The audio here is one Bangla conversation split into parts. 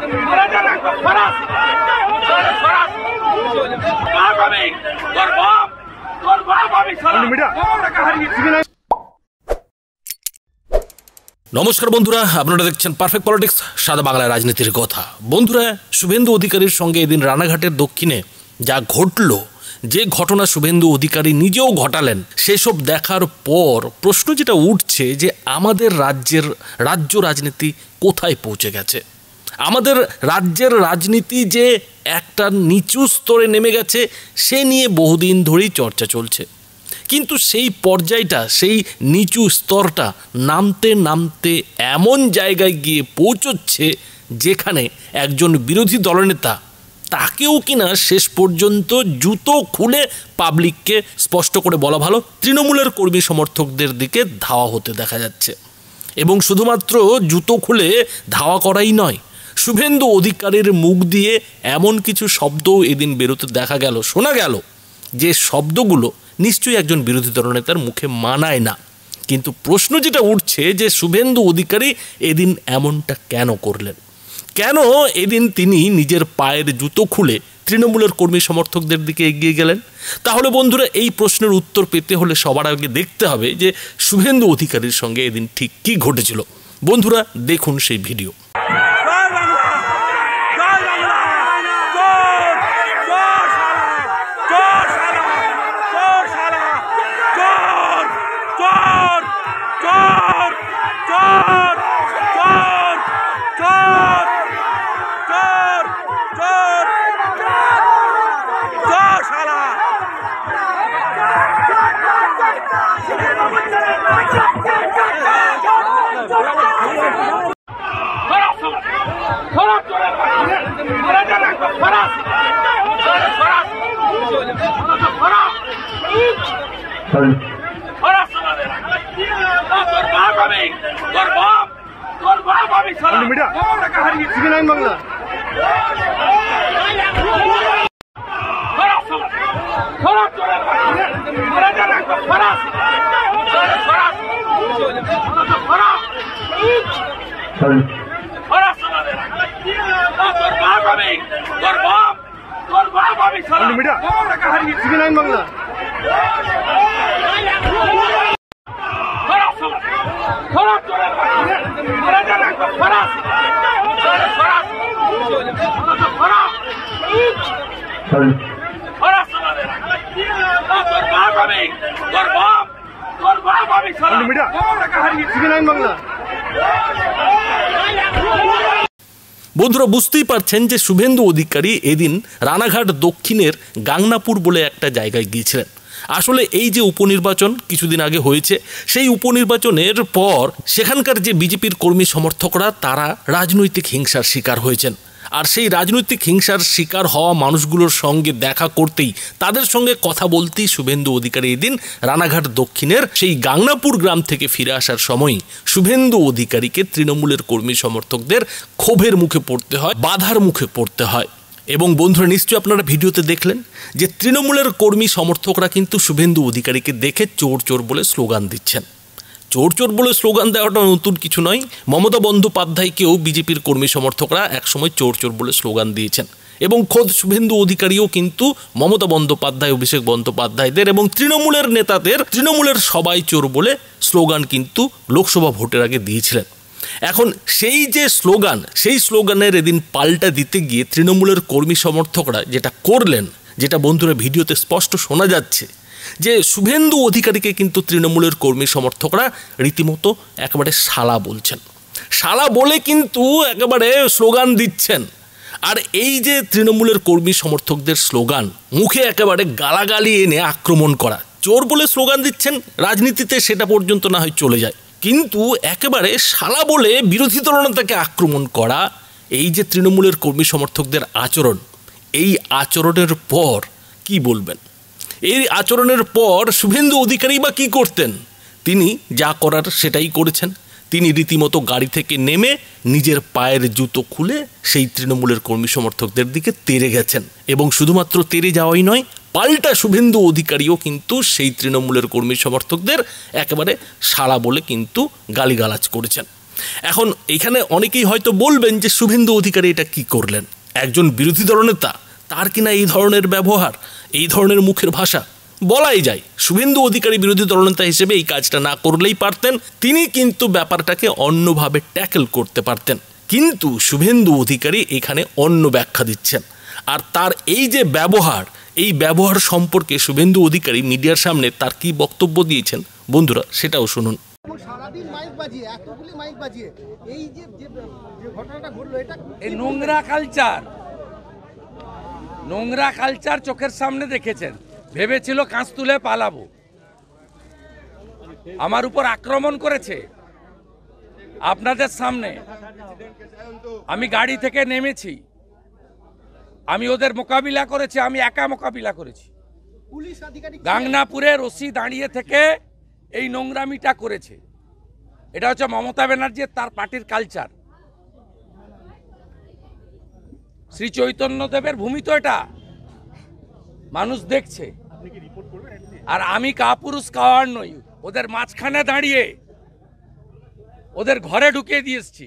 নমস্কার বন্ধুরা, আপনারা দেখছেন পারফেক্ট পলিটিক্স, সাদা বাংলায় রাজনীতির কথা। বন্ধুরা, শুভেন্দু অধিকারীর সঙ্গে এদিন রানাঘাটের দক্ষিণে যা ঘটল, যে ঘটনা শুভেন্দু অধিকারী নিজেও ঘটালেন, সেসব দেখার পর প্রশ্ন যেটা উঠছে যে আমাদের রাজ্য রাজনীতি কোথায় পৌঁছে গেছে। আমাদের রাজ্যের রাজনীতি যে একটা নিচু স্তরে নেমে গেছে সে নিয়ে বহুদিন ধরেই চর্চা চলছে, কিন্তু সেই পর্যায়টা, সেই নিচু স্তরটা নামতে নামতে এমন জায়গায় গিয়ে পৌঁছচ্ছে যেখানে একজন বিরোধী দলনেতা তাকেও কিনা শেষ পর্যন্ত জুতো খুলে পাবলিককে স্পষ্ট করে বলা ভালো তৃণমূলের কর্মী সমর্থকদের দিকে ধাওয়া হতে দেখা যাচ্ছে। এবং শুধুমাত্র জুতো খুলে ধাওয়া করাই নয়, শুভেন্দু অধিকারীর মুখ দিয়ে এমন কিছু শব্দও এদিন বেরোতে দেখা গেল, শোনা গেল, যে শব্দগুলো নিশ্চয়ই একজন বিরোধী দলনেতার মুখে মানায় না। কিন্তু প্রশ্ন যেটা উঠছে যে শুভেন্দু অধিকারী এদিন এমনটা কেন করলেন, কেন এদিন তিনি নিজের পায়ের জুতো খুলে তৃণমূলের কর্মী সমর্থকদের দিকে এগিয়ে গেলেন। তাহলে বন্ধুরা, এই প্রশ্নের উত্তর পেতে হলে সবার আগে দেখতে হবে যে শুভেন্দু অধিকারীর সঙ্গে এদিন ঠিক কী ঘটেছিল। বন্ধুরা, দেখুন সেই ভিডিও। বন্ধুরা, বুঝতেই পারছেন যে শুভেন্দু অধিকারী এদিন রানাঘাট দক্ষিণের গাংনাপুর বলে একটা জায়গায় গিয়েছিলেন। আসলে এই যে উপনির্বাচন কিছুদিন আগে হয়েছে, সেই উপনির্বাচনের পর সেখানকার যে বিজেপির কর্মী সমর্থকরা তারা রাজনৈতিক হিংসার শিকার হয়েছেন। আর সেই রাজনৈতিক হিংসার শিকার হওয়া মানুষগুলোর সঙ্গে দেখা করতেই, তাদের সঙ্গে কথা বলতেই শুভেন্দু অধিকারী এদিন রানাঘাট দক্ষিণের সেই গাংনাপুর গ্রাম থেকে ফিরে আসার সময় শুভেন্দু অধিকারীকে তৃণমূলের কর্মী সমর্থকদের ক্ষোভের মুখে পড়তে হয়, বাধার মুখে পড়তে হয়। এবং বন্ধুরা, নিশ্চয়ই আপনারা ভিডিওতে দেখলেন যে তৃণমূলের কর্মী সমর্থকরা কিন্তু শুভেন্দু অধিকারীকে দেখে চোর চোর বলে স্লোগান দিচ্ছেন। চোর চোর বলে স্লোগান দেওয়াটা নতুন কিছু নয়। মমতা বন্দ্যোপাধ্যায়কেও বিজেপির কর্মী সমর্থকরা একসময় চোর চোর বলে স্লোগান দিয়েছেন। এবং খোদ শুভেন্দু অধিকারীও কিন্তু মমতা বন্দ্যোপাধ্যায়, অভিষেক বন্দ্যোপাধ্যায়দের এবং তৃণমূলের নেতাদের তৃণমূলের সবাই চোর বলে স্লোগান কিন্তু লোকসভা ভোটের আগে দিয়েছিলেন। এখন সেই যে স্লোগান, সেই স্লোগানের এদিন পাল্টা দিতে গিয়ে তৃণমূলের কর্মী সমর্থকরা যেটা করলেন, যেটা বন্ধুরা ভিডিওতে স্পষ্ট শোনা যাচ্ছে, যে শুভেন্দু অধিকারীকে কিন্তু তৃণমূলের কর্মী সমর্থকরা রীতিমতো একেবারে শালা বলছেন, শালা বলে কিন্তু একেবারে স্লোগান দিচ্ছেন। আর এই যে তৃণমূলের কর্মী সমর্থকদের স্লোগান, মুখে একেবারে গালাগালি এনে আক্রমণ করা, চোর বলে স্লোগান দিচ্ছেন, রাজনীতিতে সেটা পর্যন্ত না হয় চলে যায়, কিন্তু একেবারে শালা বলে বিরোধী দলনেতাকে আক্রমণ করা, এই যে তৃণমূলের কর্মী সমর্থকদের আচরণ, এই আচরণের পর কি বলবেন? এই আচরণের পর শুভেন্দু অধিকারী বা কী করতেন? তিনি যা করার সেটাই করেছেন। তিনি রীতিমতো গাড়ি থেকে নেমে নিজের পায়ের জুতো খুলে সেই তৃণমূলের কর্মী সমর্থকদের দিকে তেড়ে গেছেন। এবং শুধুমাত্র তেড়ে যাওয়াই নয়, পাল্টা শুভেন্দু অধিকারীও কিন্তু সেই তৃণমূলের কর্মী সমর্থকদের একেবারে শালা বলে কিন্তু গালিগালাজ করেছেন। এখন এখানে অনেকেই হয়তো বলবেন যে শুভেন্দু অধিকারী এটা কি করলেন, একজন বিরোধী দলনেতা, তার কিনা এই ধরনের ব্যবহার, এই ধরনের মুখের ভাষা। বলাই যায় শুভেন্দু অধিকারী বিরোধী দলনেতা হিসেবে এই কাজটা না করলেই পারতেন, তিনি কিন্তু ব্যাপারটাকে অন্যভাবে ট্যাকেল করতে পারতেন। কিন্তু শুভেন্দু অধিকারী এখানে অন্য ব্যাখ্যা দিচ্ছেন, আর তার এই যে ব্যবহার, এই ব্যবহার সম্পর্কে শুভেন্দু অধিকারী মিডিয়ার সামনে তার কি বক্তব্য দিয়েছেন বন্ধুরা সেটাও শুনুন। সারাদিন মাইক বাজিয়ে, এতগুলি মাইক বাজিয়ে এই যে ঘটনাটা ঘটলো, এটা এই নোংরা কালচার চোখের সামনে দেখেছেন। ভেবেছিল কাঁচ তুলে পালাবো, আমার উপর আক্রমণ করেছে আপনাদের সামনে। আমি গাড়ি থেকে নেমেছি, আমি ওদের মোকাবিলা করেছি, আমি একা মোকাবিলা করেছি। পুলিশ আধিকারিক গাংনাপুরে রশি দাঁড়িয়ে থেকে এই নোংরামিটা করেছে। এটা হচ্ছে মমতা ব্যানার্জি, তার পার্টির কালচার। শ্রী চৈতন্যদেবের ভূমি তো এটা, মানুষ দেখছে। আর আমি কাপুরুষ কাওয়ার নই, ওদের মাঝখানে দাঁড়িয়ে ওদের ঘরে ঢুকিয়ে দিয়ে এসছি।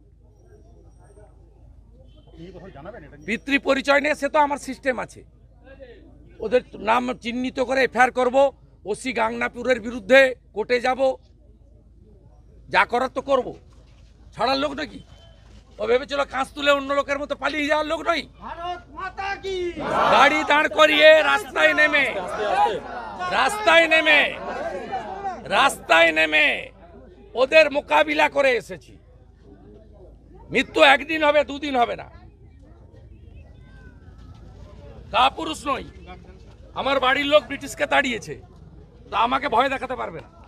পিতৃ পরিচয় নিয়ে সে তো আমার সিস্টেম আছে, ওদের নাম চিহ্নিত করে এফআইআর করবো। ওসি গাংনাপুরের বিরুদ্ধে কোর্টে যাব, যা করার তো করবো। ছাড়ার লোক নাকি? ও ভেবেছিল কাঁচ তুলে অন্য লোকের মতো পালিয়ে যাওয়ার লোক নই। গাড়ি দাঁড় করিয়ে রাস্তায় নেমে ওদের মোকাবিলা করে এসেছি। মৃত্যু একদিন হবে, দুদিন হবে না। কাপুরুষ নই, আমার বাড়ির লোক ব্রিটিশকে তাড়িয়েছে, তা আমাকে ভয় দেখাতে পারবে না।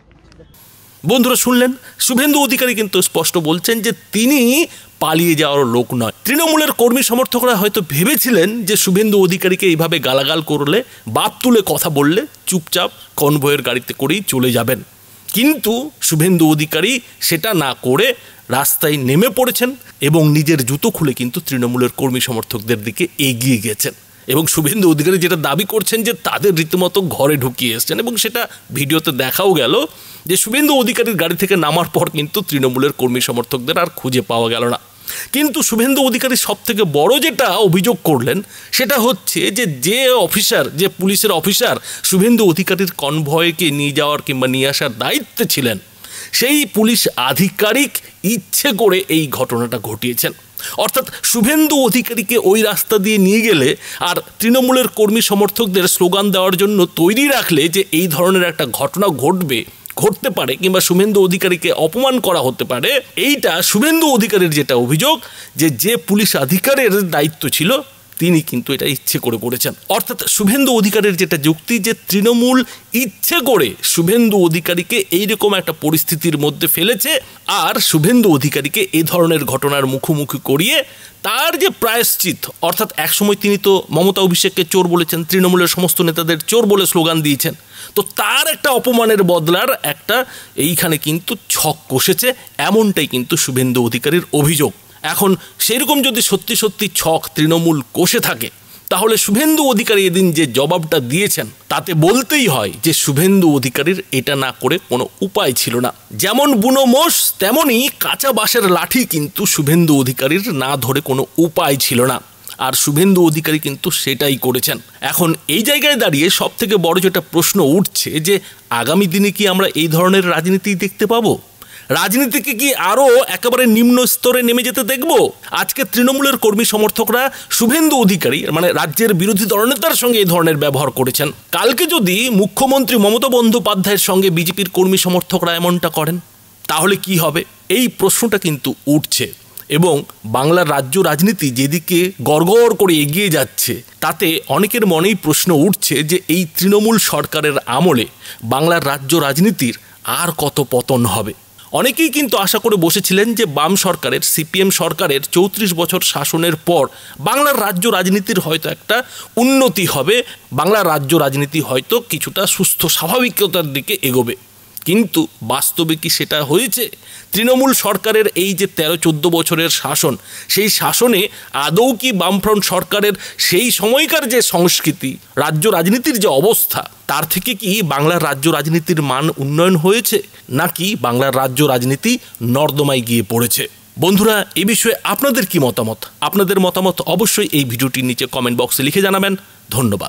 বন্ধুরা শুনলেন, শুভেন্দু অধিকারী কিন্তু স্পষ্ট বলছেন যে তিনি পালিয়ে যাওয়ার লোক নয়। তৃণমূলের কর্মী সমর্থকরা হয়তো ভেবেছিলেন যে শুভেন্দু অধিকারীকে এইভাবে গালাগাল করলে, বাপ তুলে কথা বললে চুপচাপ কনভয়ের গাড়িতে করেই চলে যাবেন। কিন্তু শুভেন্দু অধিকারী সেটা না করে রাস্তায় নেমে পড়েছেন এবং নিজের জুতো খুলে কিন্তু তৃণমূলের কর্মী সমর্থকদের দিকে এগিয়ে গেছেন। এবং শুভেন্দু অধিকারী যেটা দাবি করছেন যে তাদের রীতিমতো ঘরে ঢুকিয়ে এসছেন, এবং সেটা ভিডিওতে দেখাও গেল যে শুভেন্দু অধিকারীর গাড়ি থেকে নামার পর কিন্তু তৃণমূলের কর্মী সমর্থকদের আর খুঁজে পাওয়া গেল না। কিন্তু শুভেন্দু অধিকারী সব থেকে বড় যেটা অভিযোগ করলেন সেটা হচ্ছে যে অফিসার, যে পুলিশের অফিসার শুভেন্দু অধিকারীর কনভয়কে নিয়ে যাওয়ার কিংবা নিয়ে আসার দায়িত্বে ছিলেন, সেই পুলিশ আধিকারিক ইচ্ছে করে এই ঘটনাটা ঘটিয়েছেন। অর্থাৎ শুভেন্দু অধিকারীকে ওই রাস্তা দিয়ে নিয়ে গেলে আর তৃণমূলের কর্মী সমর্থকদের স্লোগান দেওয়ার জন্য তৈরি রাখলে যে এই ধরনের একটা ঘটনা ঘটতে পারে কিংবা শুভেন্দু অধিকারীকে অপমান করা হতে পারে, এইটা শুভেন্দু অধিকারীর যেটা অভিযোগ যে পুলিশ আধিকারের দায়িত্ব ছিল তিনি কিন্তু এটা ইচ্ছে করে করেছেন। অর্থাৎ শুভেন্দু অধিকারীর যেটা যুক্তি যে তৃণমূল ইচ্ছে করে শুভেন্দু অধিকারীকে এইরকম একটা পরিস্থিতির মধ্যে ফেলেছে, আর শুভেন্দু অধিকারীকে এই ধরনের ঘটনার মুখোমুখি করিয়ে তার যে প্রায়শ্চিত, অর্থাৎ একসময় তিনি তো মমতা অভিষেককে চোর বলেছেন, তৃণমূলের সমস্ত নেতাদের চোর বলে স্লোগান দিয়েছেন, তো তার একটা অপমানের বদলার একটা এইখানে কিন্তু ছক কষেছে, এমনটাই কিন্তু শুভেন্দু অধিকারীর অভিযোগ। এখন সেরকম যদি সত্যি সত্যি ছক তৃণমূল কষে থাকে, তাহলে শুভেন্দু অধিকারী এদিন যে জবাবটা দিয়েছেন তাতে বলতেই হয় যে শুভেন্দু অধিকারীর এটা না করে কোনো উপায় ছিল না। যেমন বুনো মোষ তেমনই কাঁচা বাঁশের লাঠি কিন্তু শুভেন্দু অধিকারীর না ধরে কোনো উপায় ছিল না, আর শুভেন্দু অধিকারী কিন্তু সেটাই করেছেন। এখন এই জায়গায় দাঁড়িয়ে সব থেকে বড় যেটা প্রশ্ন উঠছে যে আগামী দিনে কি আমরা এই ধরনের রাজনীতি দেখতে পাবো? রাজনীতিকে কি আরও একেবারে নিম্ন স্তরে নেমে যেতে দেখব? আজকে তৃণমূলের কর্মী সমর্থকরা শুভেন্দু অধিকারী মানে রাজ্যের বিরোধী দলনেতার সঙ্গে এই ধরনের ব্যবহার করেছেন, কালকে যদি মুখ্যমন্ত্রী মমতা বন্দ্যোপাধ্যায়ের সঙ্গে বিজেপির কর্মী সমর্থকরা এমনটা করেন তাহলে কি হবে? এই প্রশ্নটা কিন্তু উঠছে। এবং বাংলার রাজ্য রাজনীতি যেদিকে গড়গড় করে এগিয়ে যাচ্ছে, তাতে অনেকের মনেই প্রশ্ন উঠছে যে এই তৃণমূল সরকারের আমলে বাংলার রাজ্য রাজনীতির আর কত পতন হবে। অনেকেই কিন্তু আশা করে বসেছিলেন যে বাম সরকারের, সিপিএম সরকারের 34 বছর শাসনের পর বাংলার রাজ্য রাজনীতির হয়তো একটা উন্নতি হবে, বাংলার রাজ্য রাজনীতি হয়তো কিছুটা সুস্থ স্বাভাবিকতার দিকে এগোবে। কিন্তু বাস্তবে কি সেটা হয়েছে? তৃণমূল সরকারের এই যে 13-14 বছরের শাসন, সেই শাসনে আদৌ কি বামফ্রন্ট সরকারের সেই সময়কার যে সংস্কৃতি, রাজ্য রাজনীতির যে অবস্থা, তার থেকে কি বাংলার রাজ্য রাজনীতির মান উন্নয়ন হয়েছে, নাকি বাংলার রাজ্য রাজনীতি নর্দমায় গিয়ে পড়েছে? বন্ধুরা, এ বিষয়ে আপনাদের কি মতামত? আপনাদের মতামত অবশ্যই এই ভিডিওটির নিচে কমেন্ট বক্সে লিখে জানাবেন। ধন্যবাদ।